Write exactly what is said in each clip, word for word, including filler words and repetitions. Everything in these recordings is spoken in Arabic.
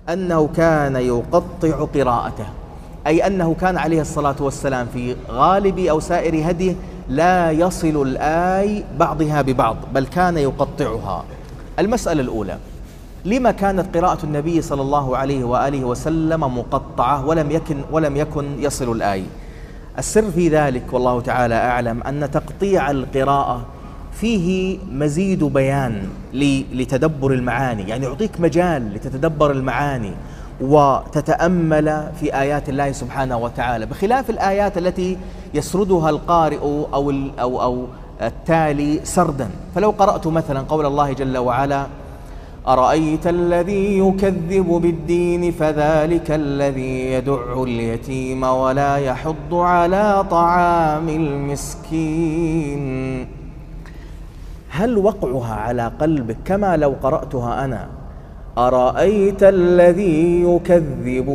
أنه كان يقطع قراءته، أي أنه كان عليه الصلاة والسلام في غالب أو سائر هديه لا يصل الآي بعضها ببعض، بل كان يقطعها. المسألة الأولى: لما كانت قراءة النبي صلى الله عليه وآله وسلم مقطعة ولم يكن ولم يكن يصل الآي؟ السر في ذلك والله تعالى أعلم أن تقطيع القراءة فيه مزيد بيان لتدبر المعاني، يعني يعطيك مجال لتتدبر المعاني وتتأمل في آيات الله سبحانه وتعالى، بخلاف الآيات التي يسردها القارئ أو, أو, أو التالي سردا. فلو قرأت مثلا قول الله جل وعلا: أرأيت الذي يكذب بالدين فذلك الذي يدع اليتيم ولا يحض على طعام المسكين، هل وقعها على قلبك كما لو قرأتها أنا: أرأيت الذي يكذب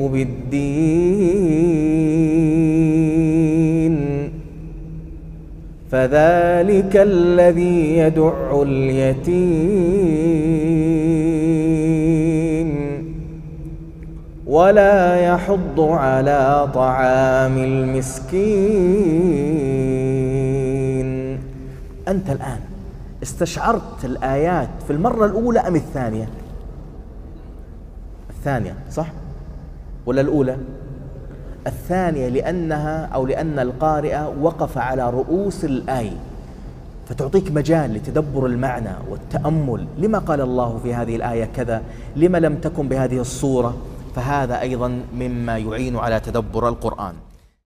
بالدين فذلك الذي يدع اليتيم ولا يحض على طعام المسكين؟ أنت الآن استشعرت الآيات في المرة الأولى أم الثانية؟ الثانية صح؟ ولا الأولى؟ الثانية، لأنها أو لأن القارئ وقف على رؤوس الآية، فتعطيك مجال لتدبر المعنى والتأمل. لما قال الله في هذه الآية كذا؟ لما لم تكن بهذه الصورة؟ فهذا أيضا مما يعين على تدبر القرآن.